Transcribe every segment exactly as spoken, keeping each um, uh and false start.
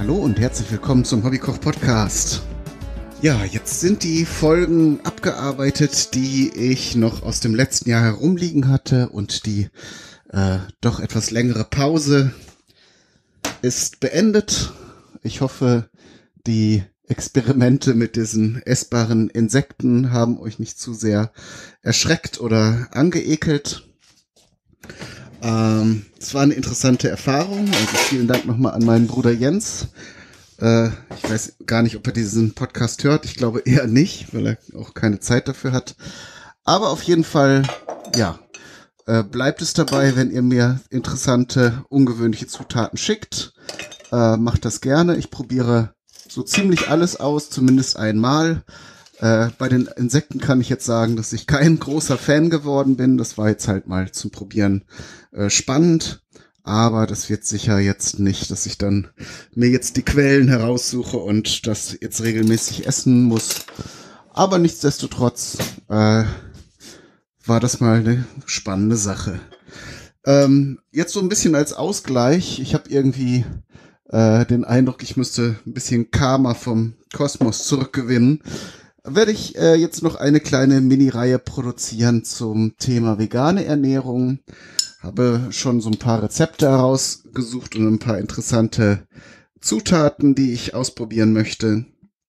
Hallo und herzlich willkommen zum Hobbykoch-Podcast. Ja, jetzt sind die Folgen abgearbeitet, die ich noch aus dem letzten Jahr herumliegen hatte, und die äh, doch etwas längere Pause ist beendet. Ich hoffe, die Experimente mit diesen essbaren Insekten haben euch nicht zu sehr erschreckt oder angeekelt. Ähm, es war eine interessante Erfahrung. Also vielen Dank nochmal an meinen Bruder Jens. Äh, ich weiß gar nicht, ob er diesen Podcast hört. Ich glaube eher nicht, weil er auch keine Zeit dafür hat. Aber auf jeden Fall, ja, äh, bleibt es dabei, wenn ihr mir interessante, ungewöhnliche Zutaten schickt. Äh, macht das gerne. Ich probiere so ziemlich alles aus, zumindest einmal. Äh, bei den Insekten kann ich jetzt sagen, dass ich kein großer Fan geworden bin. Das war jetzt halt mal zum Probieren äh, spannend. Aber das wird sicher jetzt nicht, dass ich dann mir jetzt die Quellen heraussuche und das jetzt regelmäßig essen muss. Aber nichtsdestotrotz äh, war das mal eine spannende Sache. Ähm, jetzt so ein bisschen als Ausgleich. Ich habe irgendwie äh, den Eindruck, ich müsste ein bisschen Karma vom Kosmos zurückgewinnen. Werde ich äh, jetzt noch eine kleine Mini-Reihe produzieren zum Thema vegane Ernährung. Habe schon so ein paar Rezepte herausgesucht und ein paar interessante Zutaten, die ich ausprobieren möchte.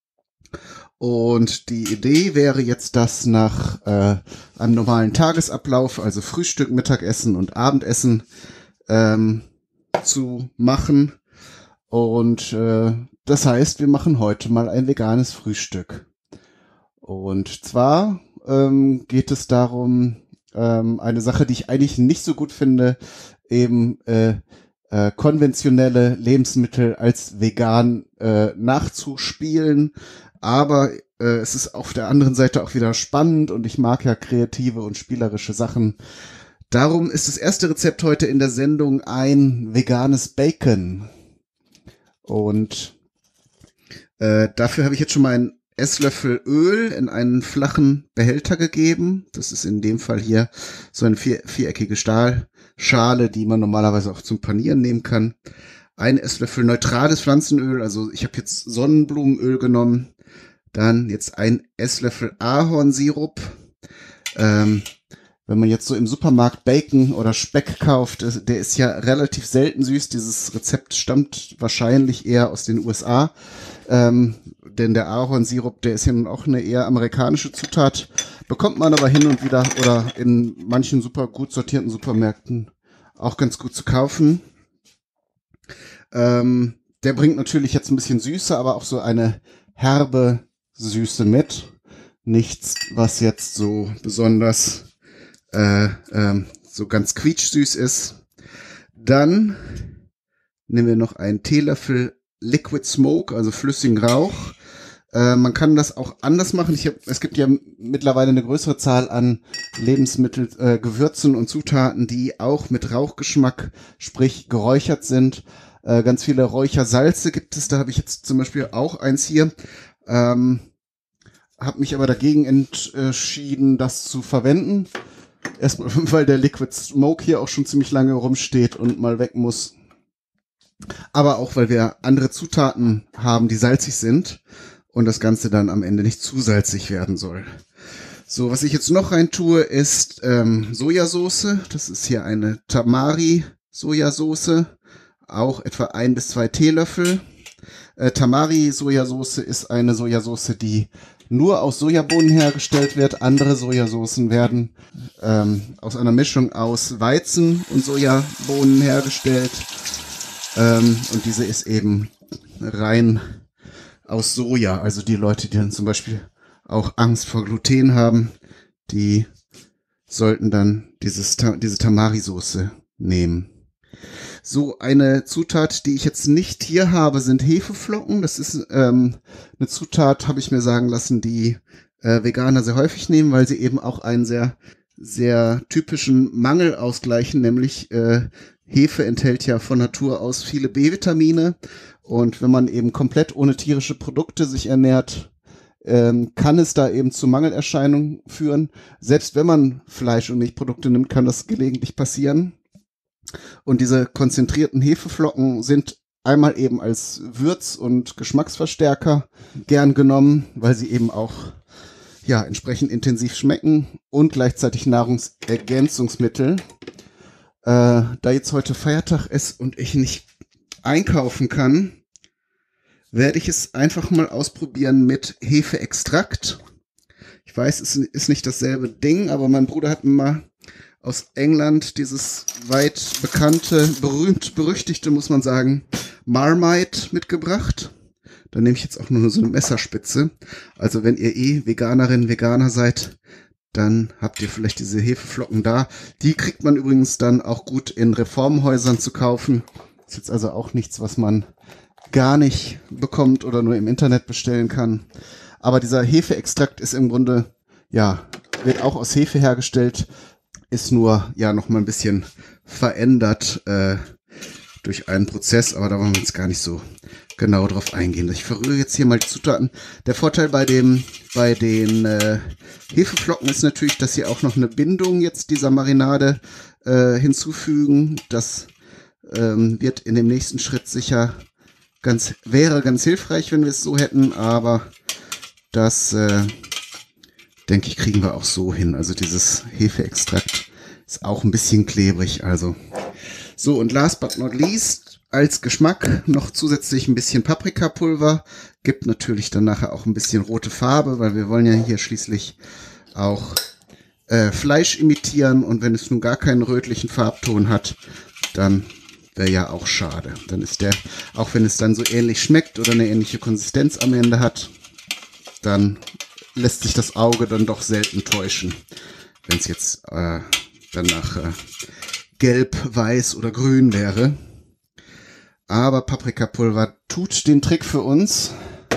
Und die Idee wäre jetzt, das nach äh, einem normalen Tagesablauf, also Frühstück, Mittagessen und Abendessen, ähm, zu machen. Und äh, das heißt, wir machen heute mal ein veganes Frühstück. Und zwar ähm, geht es darum, ähm, eine Sache, die ich eigentlich nicht so gut finde, eben äh, äh, konventionelle Lebensmittel als vegan äh, nachzuspielen. Aber äh, es ist auf der anderen Seite auch wieder spannend und ich mag ja kreative und spielerische Sachen. Darum ist das erste Rezept heute in der Sendung ein veganes Bacon. Und äh, dafür habe ich jetzt schon mal ein Esslöffel Öl in einen flachen Behälter gegeben. Das ist in dem Fall hier so eine vier, viereckige Stahlschale, die man normalerweise auch zum Panieren nehmen kann. Ein Esslöffel neutrales Pflanzenöl, also ich habe jetzt Sonnenblumenöl genommen. Dann jetzt ein Esslöffel Ahornsirup. Ähm, wenn man jetzt so im Supermarkt Bacon oder Speck kauft, der ist ja relativ selten süß. Dieses Rezept stammt wahrscheinlich eher aus den U S A. Ähm, denn der Ahornsirup, der ist ja nun auch eine eher amerikanische Zutat, bekommt man aber hin und wieder oder in manchen super gut sortierten Supermärkten auch ganz gut zu kaufen. Ähm, der bringt natürlich jetzt ein bisschen Süße, aber auch so eine herbe Süße mit. Nichts, was jetzt so besonders äh, ähm, so ganz quietschsüß ist. Dann nehmen wir noch einen Teelöffel Liquid Smoke, also flüssigen Rauch. Äh, man kann das auch anders machen. Ich hab, es gibt ja mittlerweile eine größere Zahl an Lebensmittel, äh, Gewürzen und Zutaten, die auch mit Rauchgeschmack, sprich geräuchert sind. Äh, ganz viele Räuchersalze gibt es. Da habe ich jetzt zum Beispiel auch eins hier. Ähm, habe mich aber dagegen entschieden, das zu verwenden. Erstmal, weil der Liquid Smoke hier auch schon ziemlich lange rumsteht und mal weg muss. Aber auch, weil wir andere Zutaten haben, die salzig sind und das Ganze dann am Ende nicht zu salzig werden soll. So, was ich jetzt noch rein tue, ist ähm, Sojasauce. Das ist hier eine Tamari-Sojasauce, auch etwa ein bis zwei Teelöffel. Äh, Tamari-Sojasauce ist eine Sojasauce, die nur aus Sojabohnen hergestellt wird. Andere Sojasaucen werden ähm, aus einer Mischung aus Weizen und Sojabohnen hergestellt. Ähm, und diese ist eben rein aus Soja. Also die Leute, die dann zum Beispiel auch Angst vor Gluten haben, die sollten dann dieses, diese Tamari-Soße nehmen. So, eine Zutat, die ich jetzt nicht hier habe, sind Hefeflocken. Das ist ähm, eine Zutat, habe ich mir sagen lassen, die äh, Veganer sehr häufig nehmen, weil sie eben auch einen sehr, sehr typischen Mangel ausgleichen, nämlich äh, Hefe enthält ja von Natur aus viele B-Vitamine. Und wenn man eben komplett ohne tierische Produkte sich ernährt, ähm, kann es da eben zu Mangelerscheinungen führen. Selbst wenn man Fleisch- und Milchprodukte nimmt, kann das gelegentlich passieren. Und diese konzentrierten Hefeflocken sind einmal eben als Würz- und Geschmacksverstärker gern genommen, weil sie eben auch ja entsprechend intensiv schmecken und gleichzeitig Nahrungsergänzungsmittel. Äh, da jetzt heute Feiertag ist und ich nicht einkaufen kann, werde ich es einfach mal ausprobieren mit Hefeextrakt. Ich weiß, es ist nicht dasselbe Ding, aber mein Bruder hat mir mal aus England dieses weit bekannte, berühmt berüchtigte, muss man sagen, Marmite mitgebracht. Da nehme ich jetzt auch nur so eine Messerspitze. Also wenn ihr eh Veganerin, Veganer seid, dann habt ihr vielleicht diese Hefeflocken da. Die kriegt man übrigens dann auch gut in Reformhäusern zu kaufen. Ist jetzt also auch nichts, was man gar nicht bekommt oder nur im Internet bestellen kann. Aber dieser Hefeextrakt ist im Grunde, ja, wird auch aus Hefe hergestellt, ist nur, ja, noch mal ein bisschen verändert äh, durch einen Prozess, aber da wollen wir jetzt gar nicht so genau drauf eingehen. Ich verrühre jetzt hier mal die Zutaten. Der Vorteil bei dem, bei den äh, Hefeflocken ist natürlich, dass sie auch noch eine Bindung jetzt dieser Marinade äh, hinzufügen. Das ähm, wird in dem nächsten Schritt sicher ganz, wäre ganz hilfreich, wenn wir es so hätten, aber das, äh, denke ich, kriegen wir auch so hin. Also dieses Hefeextrakt ist auch ein bisschen klebrig. Also so, und last but not least, als Geschmack noch zusätzlich ein bisschen Paprikapulver. Gibt natürlich dann nachher auch ein bisschen rote Farbe, weil wir wollen ja hier schließlich auch äh, Fleisch imitieren. Und wenn es nun gar keinen rötlichen Farbton hat, dann wäre ja auch schade. Dann ist der, auch wenn es dann so ähnlich schmeckt oder eine ähnliche Konsistenz am Ende hat, dann lässt sich das Auge dann doch selten täuschen, wenn es jetzt äh, dann nach äh, gelb, weiß oder grün wäre. Aber Paprikapulver tut den Trick für uns.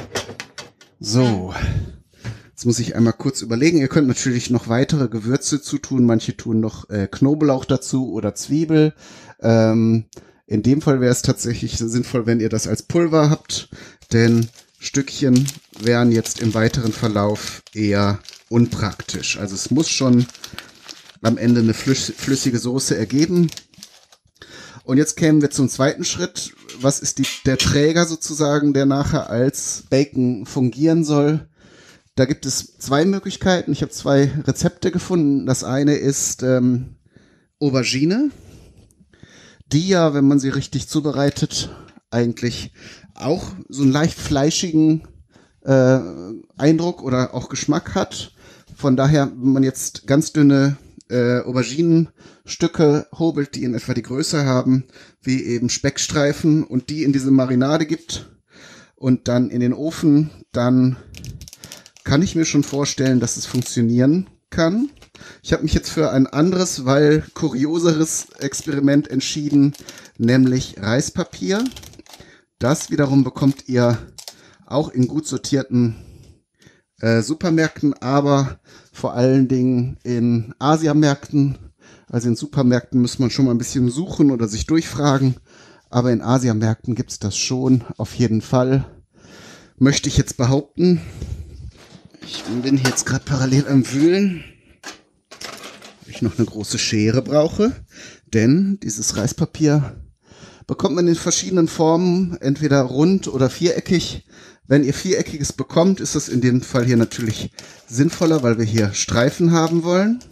So, jetzt muss ich einmal kurz überlegen. Ihr könnt natürlich noch weitere Gewürze zutun. Manche tun noch äh, Knoblauch dazu oder Zwiebel. Ähm, in dem Fall wäre es tatsächlich sinnvoll, wenn ihr das als Pulver habt, denn Stückchen wären jetzt im weiteren Verlauf eher unpraktisch. Also es muss schon am Ende eine flüss- flüssige Soße ergeben. Und jetzt kämen wir zum zweiten Schritt. Was ist die, der Träger sozusagen, der nachher als Bacon fungieren soll? Da gibt es zwei Möglichkeiten. Ich habe zwei Rezepte gefunden. Das eine ist ähm, Aubergine, die ja, wenn man sie richtig zubereitet, eigentlich auch so einen leicht fleischigen äh, Eindruck oder auch Geschmack hat. Von daher, wenn man jetzt ganz dünne äh, Auberginenstücke hobelt, die in etwa die Größe haben, wie eben Speckstreifen, und die in diese Marinade gibt und dann in den Ofen, dann kann ich mir schon vorstellen, dass es funktionieren kann. Ich habe mich jetzt für ein anderes, weil kurioseres Experiment entschieden, nämlich Reispapier. Das wiederum bekommt ihr auch in gut sortierten äh, Supermärkten, aber vor allen Dingen in Asiamärkten. Also in Supermärkten muss man schon mal ein bisschen suchen oder sich durchfragen, aber in Asiamärkten gibt es das schon, auf jeden Fall. Möchte ich jetzt behaupten. Ich bin jetzt gerade parallel am Wühlen, weil ich noch eine große Schere brauche, denn dieses Reispapier bekommt man in verschiedenen Formen, entweder rund oder viereckig. Wenn ihr viereckiges bekommt, ist das in dem Fall hier natürlich sinnvoller, weil wir hier Streifen haben wollen.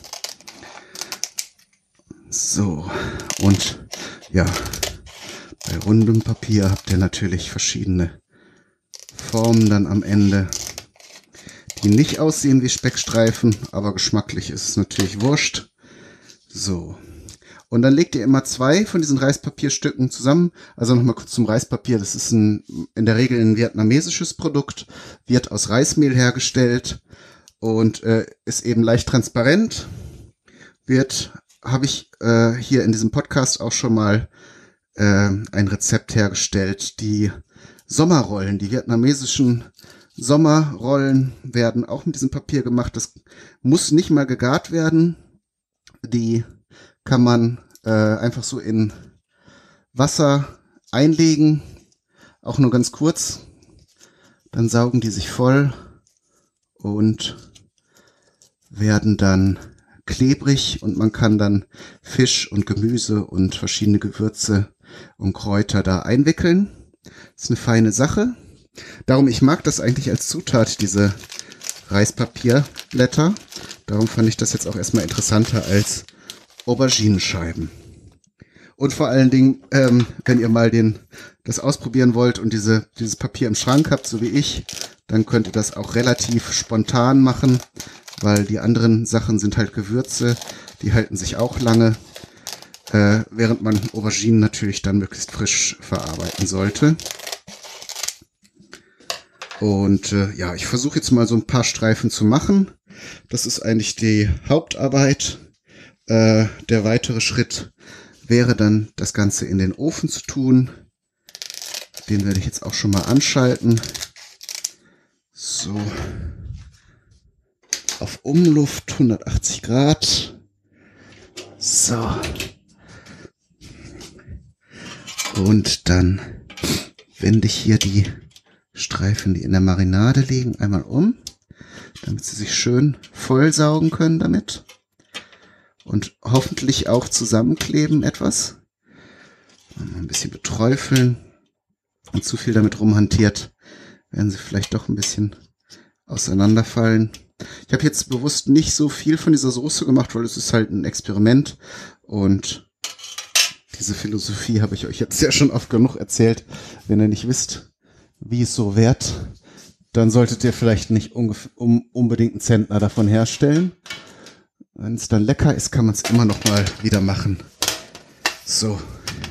So, und ja, bei rundem Papier habt ihr natürlich verschiedene Formen dann am Ende, die nicht aussehen wie Speckstreifen, aber geschmacklich ist es natürlich wurscht. So. Und dann legt ihr immer zwei von diesen Reispapierstücken zusammen. Also nochmal kurz zum Reispapier. Das ist ein, in der Regel ein vietnamesisches Produkt, wird aus Reismehl hergestellt und äh, ist eben leicht transparent. Wird, habe ich äh, hier in diesem Podcast auch schon mal äh, ein Rezept hergestellt. Die Sommerrollen, die vietnamesischen Sommerrollen werden auch mit diesem Papier gemacht. Das muss nicht mal gegart werden. Die kann man äh, einfach so in Wasser einlegen, auch nur ganz kurz. Dann saugen die sich voll und werden dann klebrig und man kann dann Fisch und Gemüse und verschiedene Gewürze und Kräuter da einwickeln. Das ist eine feine Sache. Darum, ich mag das eigentlich als Zutat, diese Reispapierblätter. Darum fand ich das jetzt auch erstmal interessanter als Auberginenscheiben. Und vor allen Dingen, ähm, wenn ihr mal den, das ausprobieren wollt und diese, dieses Papier im Schrank habt, so wie ich, dann könnt ihr das auch relativ spontan machen, weil die anderen Sachen sind halt Gewürze, die halten sich auch lange, äh, während man Auberginen natürlich dann möglichst frisch verarbeiten sollte. Und äh, ja, ich versuche jetzt mal so ein paar Streifen zu machen. Das ist eigentlich die Hauptarbeit. Äh, der weitere Schritt wäre dann, das Ganze in den Ofen zu tun. Den werde ich jetzt auch schon mal anschalten. So. Auf Umluft hundertachtzig Grad. So. Und dann wende ich hier die Streifen, die in der Marinade liegen, einmal um, damit sie sich schön vollsaugen können damit. Und hoffentlich auch zusammenkleben etwas. Ein bisschen beträufeln. Und zu viel damit rumhantiert, werden sie vielleicht doch ein bisschen auseinanderfallen. Ich habe jetzt bewusst nicht so viel von dieser Soße gemacht, weil es ist halt ein Experiment. Und diese Philosophie habe ich euch jetzt ja schon oft genug erzählt. Wenn ihr nicht wisst, wie es so wird, dann solltet ihr vielleicht nicht um, unbedingt einen Zentner davon herstellen. Wenn es dann lecker ist, kann man es immer noch mal wieder machen. So.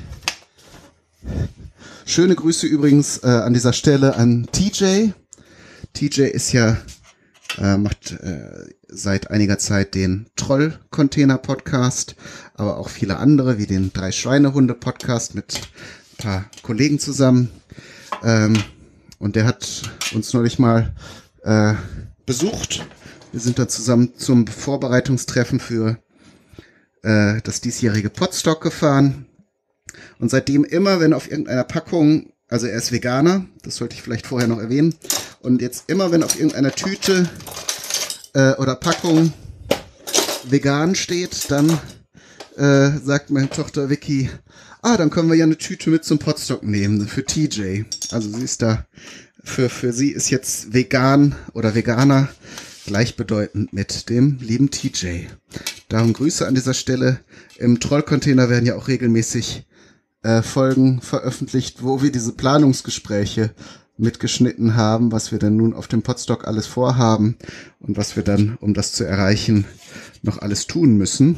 Schöne Grüße übrigens äh, an dieser Stelle an T J. T J ist ja, äh, macht äh, seit einiger Zeit den Troll-Container-Podcast, aber auch viele andere, wie den Drei-Schweinehunde-Podcast mit ein paar Kollegen zusammen. Ähm, und der hat uns neulich mal äh, besucht. Wir sind da zusammen zum Vorbereitungstreffen für äh, das diesjährige Podstock gefahren. Und seitdem immer, wenn auf irgendeiner Packung, also er ist Veganer, das sollte ich vielleicht vorher noch erwähnen, und jetzt immer, wenn auf irgendeiner Tüte äh, oder Packung vegan steht, dann äh, sagt meine Tochter Vicky, ah, dann können wir ja eine Tüte mit zum Podstock nehmen, für T J. Also sie ist da, für, für sie ist jetzt vegan oder Veganer gleichbedeutend mit dem lieben T J. Darum Grüße an dieser Stelle. Im Troll-Container werden ja auch regelmäßig äh, Folgen veröffentlicht, wo wir diese Planungsgespräche mitgeschnitten haben, was wir denn nun auf dem Podstock alles vorhaben und was wir dann, um das zu erreichen, noch alles tun müssen.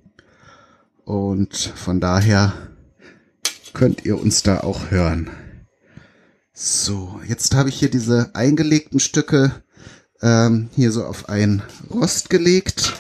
Und von daher könnt ihr uns da auch hören. So, jetzt habe ich hier diese eingelegten Stücke ähm, hier so auf ein Rost gelegt.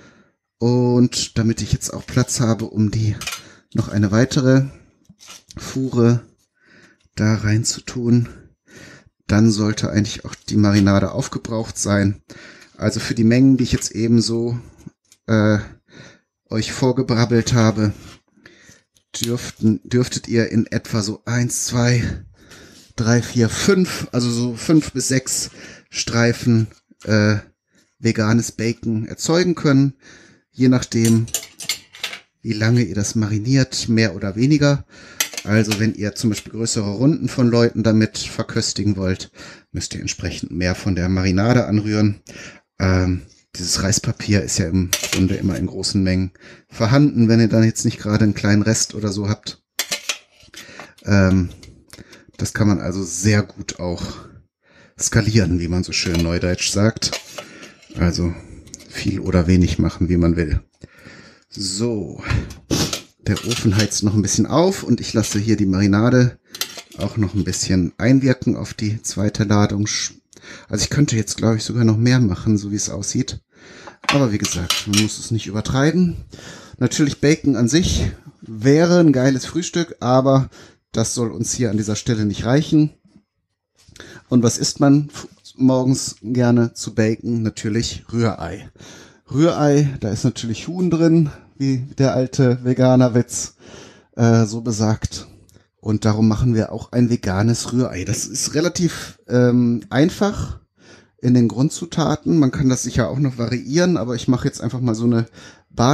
Und damit ich jetzt auch Platz habe, um die noch eine weitere Fuhre da rein zu tun, dann sollte eigentlich auch die Marinade aufgebraucht sein. Also für die Mengen, die ich jetzt eben so äh, euch vorgebrabbelt habe, dürften, dürftet ihr in etwa so eins, zwei, drei, vier, fünf, also so fünf bis sechs Streifen äh, veganes Bacon erzeugen können. Je nachdem, wie lange ihr das mariniert, mehr oder weniger. Also wenn ihr zum Beispiel größere Runden von Leuten damit verköstigen wollt, müsst ihr entsprechend mehr von der Marinade anrühren. Ähm, dieses Reispapier ist ja im Grunde immer in großen Mengen vorhanden, wenn ihr dann jetzt nicht gerade einen kleinen Rest oder so habt. Ähm, das kann man also sehr gut auch skalieren, wie man so schön neudeutsch sagt. Also viel oder wenig machen, wie man will. So, der Ofen heizt noch ein bisschen auf und ich lasse hier die Marinade auch noch ein bisschen einwirken auf die zweite Ladung. Also ich könnte jetzt, glaube ich, sogar noch mehr machen, so wie es aussieht. Aber wie gesagt, man muss es nicht übertreiben. Natürlich Bacon an sich wäre ein geiles Frühstück, aber das soll uns hier an dieser Stelle nicht reichen. Und was isst man morgens gerne zu Bacon? Natürlich Rührei. Rührei, da ist natürlich Huhn drin, wie der alte Veganerwitz äh, so besagt. Und darum machen wir auch ein veganes Rührei. Das ist relativ ähm, einfach in den Grundzutaten. Man kann das sicher auch noch variieren, aber ich mache jetzt einfach mal so eine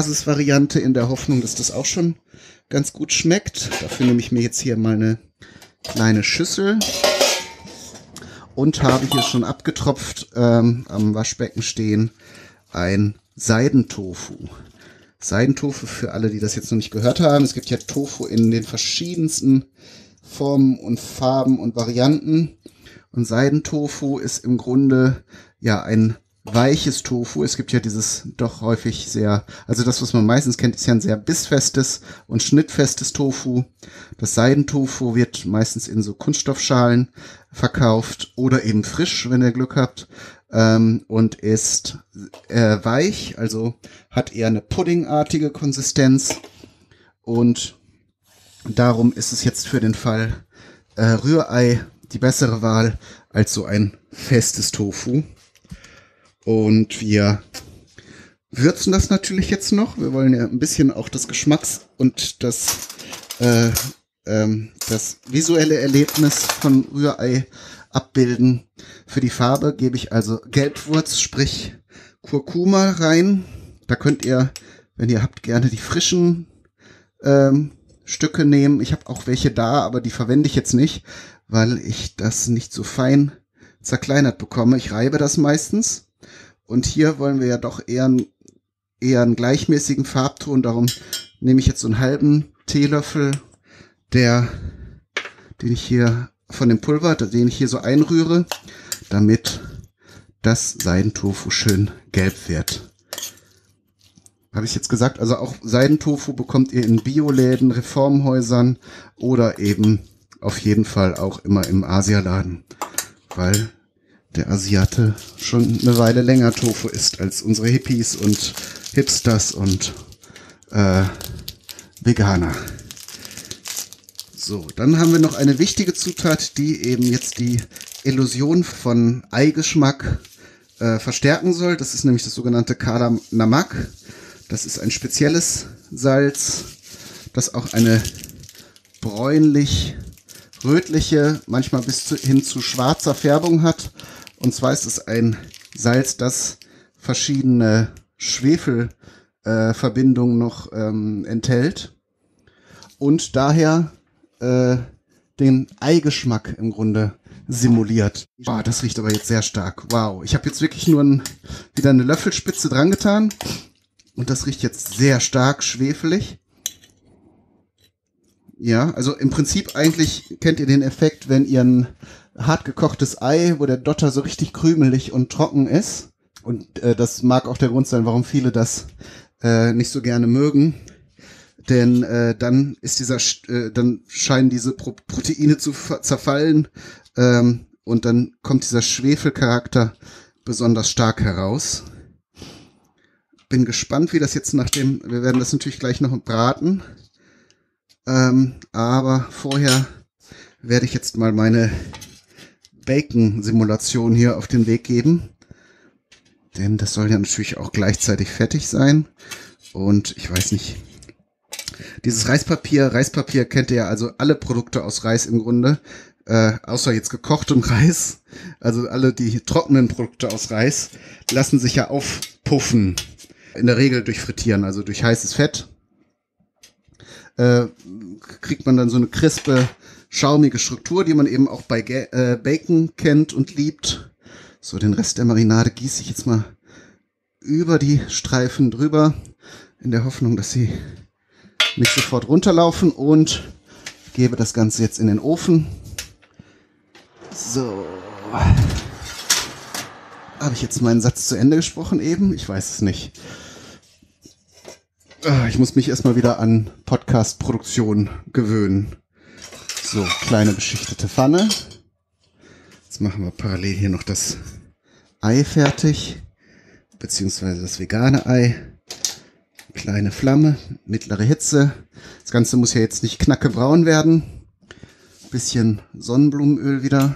Basisvariante in der Hoffnung, dass das auch schon ganz gut schmeckt. Dafür nehme ich mir jetzt hier mal eine kleine Schüssel und habe hier schon abgetropft ähm, am Waschbecken stehen ein Seidentofu. Seidentofu für alle, die das jetzt noch nicht gehört haben. Es gibt ja Tofu in den verschiedensten Formen und Farben und Varianten. Und Seidentofu ist im Grunde ja ein weiches Tofu. Es gibt ja dieses doch häufig sehr, also das, was man meistens kennt, ist ja ein sehr bissfestes und schnittfestes Tofu. Das Seidentofu wird meistens in so Kunststoffschalen verkauft oder eben frisch, wenn ihr Glück habt, ähm, und ist äh, weich, also hat eher eine puddingartige Konsistenz, und darum ist es jetzt für den Fall äh, Rührei die bessere Wahl als so ein festes Tofu. Und wir würzen das natürlich jetzt noch. Wir wollen ja ein bisschen auch das Geschmacks- und das, äh, ähm, das visuelle Erlebnis von Rührei abbilden. Für die Farbe gebe ich also Gelbwurz, sprich Kurkuma rein. Da könnt ihr, wenn ihr habt, gerne die frischen ähm, Stücke nehmen. Ich habe auch welche da, aber die verwende ich jetzt nicht, weil ich das nicht so fein zerkleinert bekomme. Ich reibe das meistens. Und hier wollen wir ja doch eher, eher einen gleichmäßigen Farbton. Darum nehme ich jetzt so einen halben Teelöffel, der, den ich hier von dem Pulver, den ich hier so einrühre, damit das Seidentofu schön gelb wird. Habe ich jetzt gesagt, also auch Seidentofu bekommt ihr in Bioläden, Reformhäusern oder eben auf jeden Fall auch immer im Asialaden, weil der Asiate schon eine Weile länger Tofu isst als unsere Hippies und Hipsters und äh, Veganer. So, dann haben wir noch eine wichtige Zutat, die eben jetzt die Illusion von Eigeschmack äh, verstärken soll. Das ist nämlich das sogenannte Kala Namak. Das ist ein spezielles Salz, das auch eine bräunlich-rötliche, manchmal bis zu, hin zu schwarzer Färbung hat. Und zwar ist es ein Salz, das verschiedene Schwefelverbindungen äh, noch ähm, enthält und daher äh, den Eigeschmack im Grunde simuliert. Boah, das riecht aber jetzt sehr stark. Wow, ich habe jetzt wirklich nur ein, wieder eine Löffelspitze dran getan und das riecht jetzt sehr stark schwefelig. Ja, also im Prinzip eigentlich kennt ihr den Effekt, wenn ihr ein hart gekochtes Ei, wo der Dotter so richtig krümelig und trocken ist. Und äh, das mag auch der Grund sein, warum viele das äh, nicht so gerne mögen. Denn äh, dann ist dieser, äh, dann scheinen diese Pro Proteine zu zerfallen ähm, und dann kommt dieser Schwefelcharakter besonders stark heraus. Bin gespannt, wie das jetzt nach dem, wir werden das natürlich gleich noch braten. Ähm, aber vorher werde ich jetzt mal meine Bacon-Simulation hier auf den Weg geben. Denn das soll ja natürlich auch gleichzeitig fertig sein. Und ich weiß nicht, dieses Reispapier, Reispapier kennt ihr ja, also alle Produkte aus Reis im Grunde, äh, außer jetzt gekochtem Reis, also alle die trockenen Produkte aus Reis, lassen sich ja aufpuffen. In der Regel durch Frittieren, also durch heißes Fett. Äh, kriegt man dann so eine crispe, schaumige Struktur, die man eben auch bei Ge äh, Bacon kennt und liebt. So, den Rest der Marinade gieße ich jetzt mal über die Streifen drüber, in der Hoffnung, dass sie nicht sofort runterlaufen, und gebe das Ganze jetzt in den Ofen. So. Habe ich jetzt meinen Satz zu Ende gesprochen eben? Ich weiß es nicht. Ich muss mich erstmal wieder an Podcast-Produktion gewöhnen. So, kleine beschichtete Pfanne. Jetzt machen wir parallel hier noch das Ei fertig, beziehungsweise das vegane Ei. Kleine Flamme, mittlere Hitze. Das Ganze muss ja jetzt nicht knackebraun werden. Bisschen Sonnenblumenöl wieder.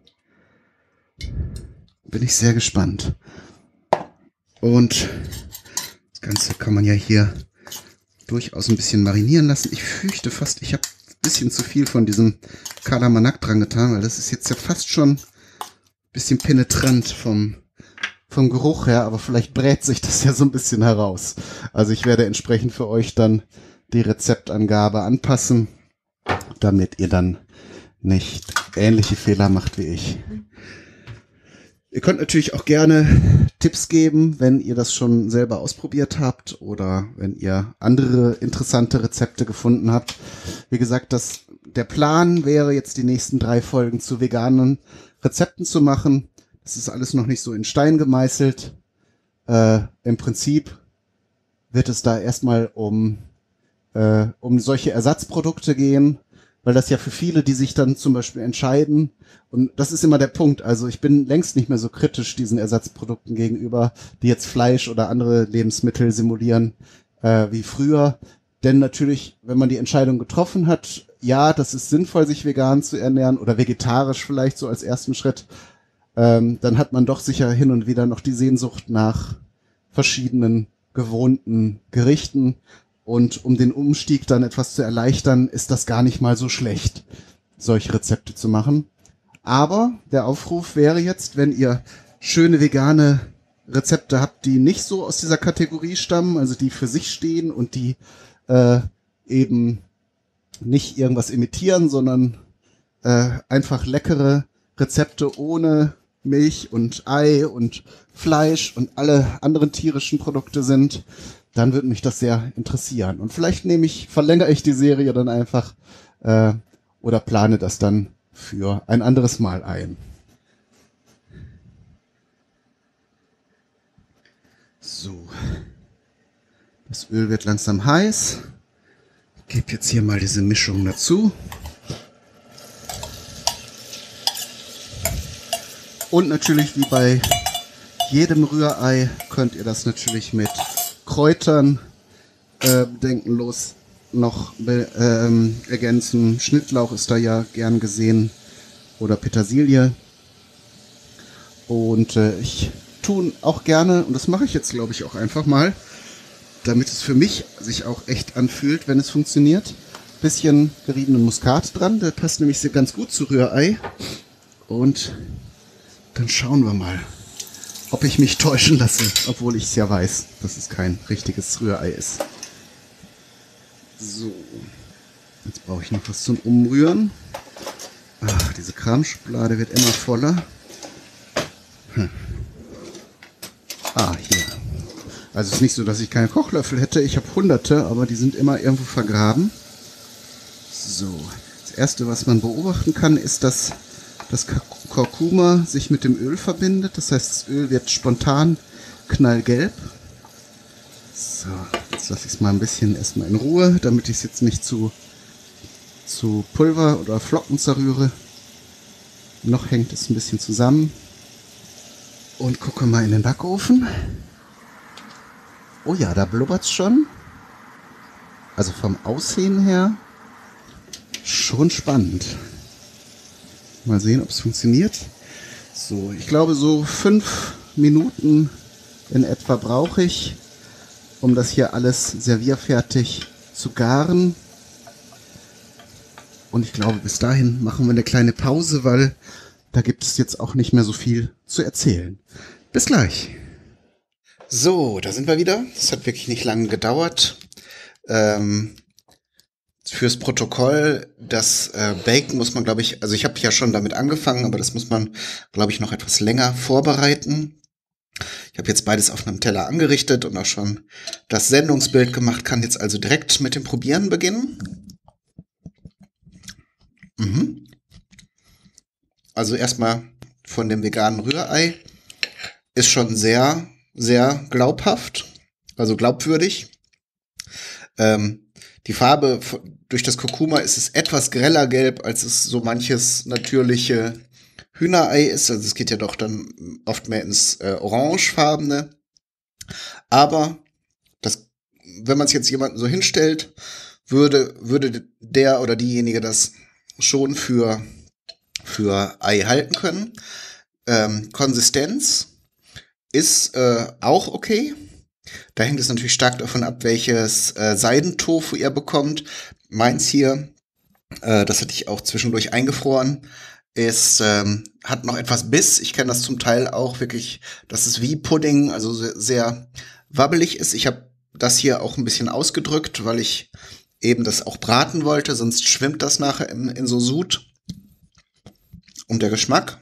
Bin ich sehr gespannt. Und das Ganze kann man ja hier durchaus ein bisschen marinieren lassen. Ich fürchte fast, ich habe ein bisschen zu viel von diesem Kala Namak dran getan, weil das ist jetzt ja fast schon ein bisschen penetrant vom, vom Geruch her, aber vielleicht brät sich das ja so ein bisschen heraus. Also ich werde entsprechend für euch dann die Rezeptangabe anpassen, damit ihr dann nicht ähnliche Fehler macht wie ich. Ihr könnt natürlich auch gerne Tipps geben, wenn ihr das schon selber ausprobiert habt oder wenn ihr andere interessante Rezepte gefunden habt. Wie gesagt, das, der Plan wäre jetzt die nächsten drei Folgen zu veganen Rezepten zu machen. Das ist alles noch nicht so in Stein gemeißelt. Äh, im Prinzip wird es da erstmal um, äh, um solche Ersatzprodukte gehen, weil das ja für viele, die sich dann zum Beispiel entscheiden, und das ist immer der Punkt, also ich bin längst nicht mehr so kritisch diesen Ersatzprodukten gegenüber, die jetzt Fleisch oder andere Lebensmittel simulieren, äh, wie früher. Denn natürlich, wenn man die Entscheidung getroffen hat, ja, das ist sinnvoll, sich vegan zu ernähren oder vegetarisch vielleicht so als ersten Schritt, ähm, dann hat man doch sicher hin und wieder noch die Sehnsucht nach verschiedenen gewohnten Gerichten. Und um den Umstieg dann etwas zu erleichtern, ist das gar nicht mal so schlecht, solche Rezepte zu machen. Aber der Aufruf wäre jetzt, wenn ihr schöne vegane Rezepte habt, die nicht so aus dieser Kategorie stammen, also die für sich stehen und die äh, eben nicht irgendwas imitieren, sondern äh, einfach leckere Rezepte ohne Milch und Ei und Fleisch und alle anderen tierischen Produkte sind, dann würde mich das sehr interessieren. Und vielleicht nehme ich, verlängere ich die Serie dann einfach äh, oder plane das dann für ein anderes Mal ein. So. Das Öl wird langsam heiß. Ich gebe jetzt hier mal diese Mischung dazu. Und natürlich wie bei jedem Rührei könnt ihr das natürlich mit Kräutern äh, bedenkenlos noch be ähm, ergänzen. Schnittlauch ist da ja gern gesehen oder Petersilie. Und äh, ich tue auch gerne, und das mache ich jetzt glaube ich auch einfach mal, damit es für mich sich auch echt anfühlt, wenn es funktioniert. Bisschen geriebenen Muskat dran, der passt nämlich sehr ganz gut zu Rührei. Und dann schauen wir mal, ob ich mich täuschen lasse, obwohl ich es ja weiß, dass es kein richtiges Rührei ist. So, jetzt brauche ich noch was zum Umrühren. Ach, diese Kramschublade wird immer voller. Hm. Ah, hier. Also es ist nicht so, dass ich keine Kochlöffel hätte. Ich habe hunderte, aber die sind immer irgendwo vergraben. So, das Erste, was man beobachten kann, ist, dass das Kurkuma sich mit dem Öl verbindet. Das heißt, das Öl wird spontan knallgelb. So, jetzt lasse ich es mal ein bisschen erstmal in Ruhe, damit ich es jetzt nicht zu, zu Pulver oder Flocken zerrühre. Noch hängt es ein bisschen zusammen. Und gucke mal in den Backofen. Oh ja, da blubbert es schon. Also vom Aussehen her schon spannend. Mal sehen, ob es funktioniert. So, ich glaube, so fünf Minuten in etwa brauche ich, um das hier alles servierfertig zu garen. Und ich glaube, bis dahin machen wir eine kleine Pause, weil da gibt es jetzt auch nicht mehr so viel zu erzählen. Bis gleich. So, da sind wir wieder. Das hat wirklich nicht lange gedauert. Ähm, fürs Protokoll, das äh, Bacon muss man, glaube ich, also ich habe ja schon damit angefangen, aber das muss man, glaube ich, noch etwas länger vorbereiten. Ich habe jetzt beides auf einem Teller angerichtet und auch schon das Sendungsbild gemacht, kann jetzt also direkt mit dem Probieren beginnen. Mhm. Also erstmal von dem veganen Rührei ist schon sehr, sehr glaubhaft, also glaubwürdig. Ähm, die Farbe durch das Kurkuma ist es etwas greller gelb, als es so manches natürliche Hühnerei ist. Also es geht ja doch dann oft mehr ins äh, orangefarbene. Aber das, wenn man es jetzt jemandem so hinstellt, würde, würde der oder diejenige das schon für, für Ei halten können. Ähm, Konsistenz ist äh, auch okay. Da hängt es natürlich stark davon ab, welches äh, Seidentofu ihr bekommt. Meins hier, äh, das hatte ich auch zwischendurch eingefroren, ist, ähm, hat noch etwas Biss. Ich kenne das zum Teil auch wirklich, dass es wie Pudding, also sehr, sehr wabbelig ist. Ich habe das hier auch ein bisschen ausgedrückt, weil ich eben das auch braten wollte, sonst schwimmt das nachher in, in so Sud. Und der Geschmack?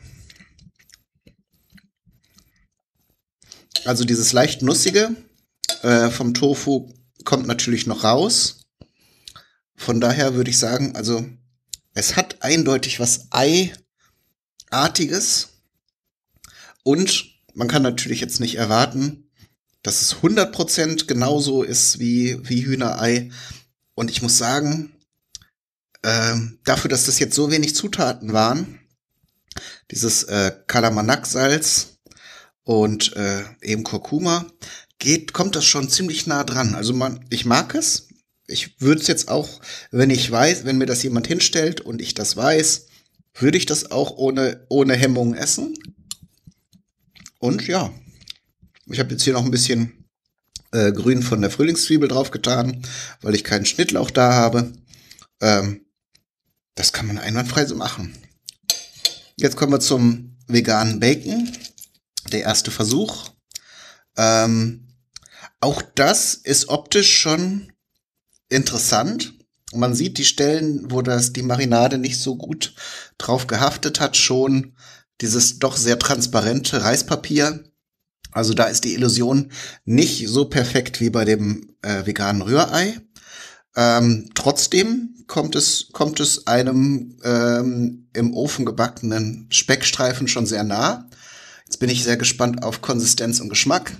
Also dieses leicht nussige äh, vom Tofu kommt natürlich noch raus. Von daher würde ich sagen, also es hat eindeutig was Ei-artiges. Und man kann natürlich jetzt nicht erwarten, dass es hundert Prozent genauso ist wie, wie Hühnerei. Und ich muss sagen, äh, dafür, dass das jetzt so wenig Zutaten waren, dieses äh, Kalamanak-Salz und äh, eben Kurkuma, geht, kommt das schon ziemlich nah dran. Also man, ich mag es. Ich würde es jetzt auch, wenn ich weiß, wenn mir das jemand hinstellt und ich das weiß, würde ich das auch ohne, ohne Hemmung essen. Und ja, ich habe jetzt hier noch ein bisschen äh, Grün von der Frühlingszwiebel drauf getan, weil ich keinen Schnittlauch da habe. Ähm, das kann man einwandfrei so machen. Jetzt kommen wir zum veganen Bacon. Der erste Versuch. Ähm, auch das ist optisch schon interessant. Man sieht die Stellen, wo das die Marinade nicht so gut drauf gehaftet hat, schon dieses doch sehr transparente Reispapier. Also da ist die Illusion nicht so perfekt wie bei dem äh, veganen Rührei. Ähm, trotzdem kommt es, kommt es einem ähm, im Ofen gebackenen Speckstreifen schon sehr nah. Jetzt bin ich sehr gespannt auf Konsistenz und Geschmack.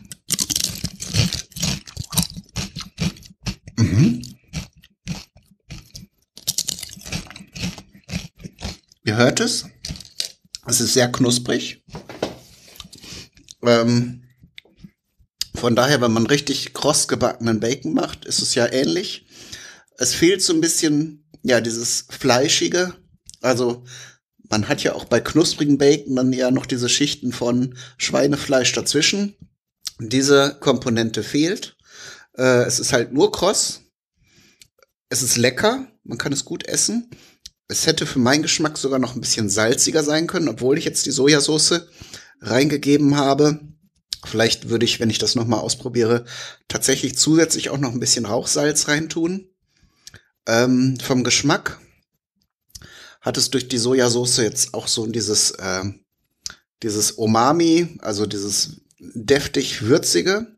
Mhm. Ihr hört es. Es ist sehr knusprig. Ähm, von daher, wenn man richtig kross gebackenen Bacon macht, ist es ja ähnlich. Es fehlt so ein bisschen, ja, dieses Fleischige. Also man hat ja auch bei knusprigen Bacon dann ja noch diese Schichten von Schweinefleisch dazwischen. Diese Komponente fehlt. Äh, es ist halt nur kross. Es ist lecker. Man kann es gut essen. Es hätte für meinen Geschmack sogar noch ein bisschen salziger sein können, obwohl ich jetzt die Sojasauce reingegeben habe. Vielleicht würde ich, wenn ich das noch mal ausprobiere, tatsächlich zusätzlich auch noch ein bisschen Rauchsalz reintun. Ähm, vom Geschmack hat es durch die Sojasauce jetzt auch so dieses, äh, dieses Umami, also dieses deftig würzige.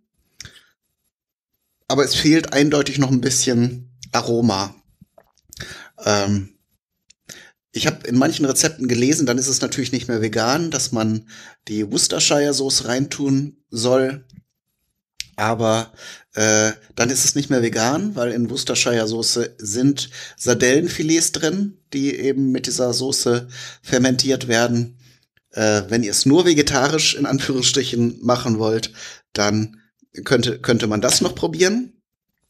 Aber es fehlt eindeutig noch ein bisschen Aroma. Ähm, ich habe in manchen Rezepten gelesen, dann ist es natürlich nicht mehr vegan, dass man die Worcestershire-Sauce reintun soll. Aber äh, dann ist es nicht mehr vegan, weil in Worcestershire-Soße sind Sardellenfilets drin, die eben mit dieser Soße fermentiert werden. Äh, wenn ihr es nur vegetarisch in Anführungsstrichen machen wollt, dann könnte, könnte man das noch probieren.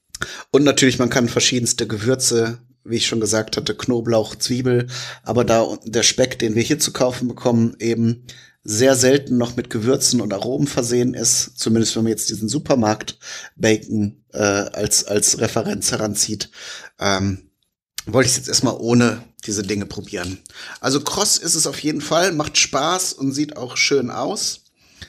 Und natürlich, man kann verschiedenste Gewürze, wie ich schon gesagt hatte, Knoblauch, Zwiebel, aber da der Speck, den wir hier zu kaufen bekommen, eben sehr selten noch mit Gewürzen und Aromen versehen ist, zumindest wenn man jetzt diesen Supermarkt-Bacon äh, als als Referenz heranzieht, ähm, wollte ich es jetzt erstmal ohne diese Dinge probieren. Also kross ist es auf jeden Fall, macht Spaß und sieht auch schön aus,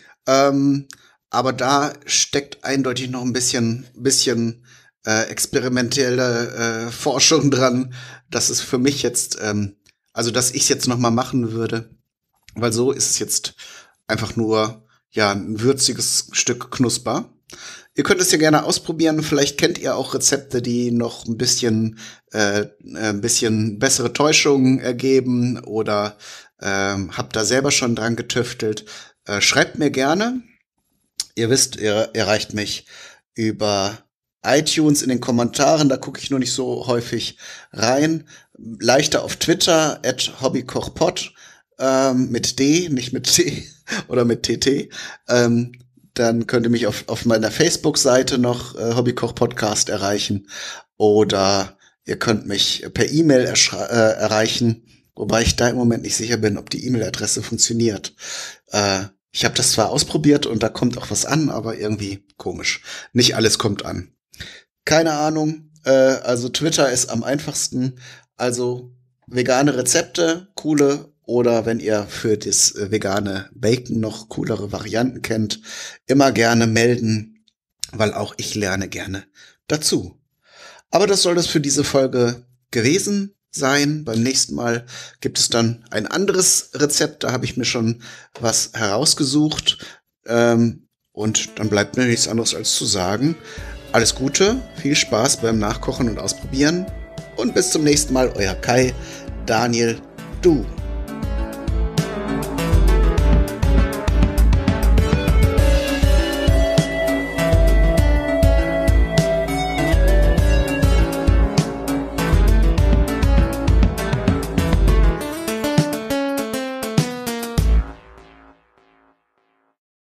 ähm, aber da steckt eindeutig noch ein bisschen bisschen äh, experimentelle äh, Forschung dran. Das ist für mich jetzt, ähm, also dass ich es jetzt noch mal machen würde. Weil so ist es jetzt einfach nur, ja, ein würziges Stück Knusper. Ihr könnt es ja gerne ausprobieren. Vielleicht kennt ihr auch Rezepte, die noch ein bisschen, äh, ein bisschen bessere Täuschungen ergeben oder ähm, habt da selber schon dran getüftelt. Äh, schreibt mir gerne. Ihr wisst, ihr erreicht mich über iTunes in den Kommentaren. Da gucke ich nur nicht so häufig rein. Leichter auf Twitter, at hobbykochpod. Ähm, mit D, nicht mit T oder mit T T. Ähm, dann könnt ihr mich auf, auf meiner Facebook-Seite noch äh, Hobbykoch-Podcast erreichen. Oder ihr könnt mich per E-Mail äh, erreichen, wobei ich da im Moment nicht sicher bin, ob die E-Mail-Adresse funktioniert. Äh, ich habe das zwar ausprobiert und da kommt auch was an, aber irgendwie komisch. Nicht alles kommt an. Keine Ahnung. Äh, also Twitter ist am einfachsten. Also vegane Rezepte, coole. Oder wenn ihr für das vegane Bacon noch coolere Varianten kennt, immer gerne melden, weil auch ich lerne gerne dazu. Aber das soll das für diese Folge gewesen sein. Beim nächsten Mal gibt es dann ein anderes Rezept. Da habe ich mir schon was herausgesucht. Ähm, und dann bleibt mir nichts anderes als zu sagen: Alles Gute, viel Spaß beim Nachkochen und Ausprobieren. Und bis zum nächsten Mal, euer Kai, Daniel, du.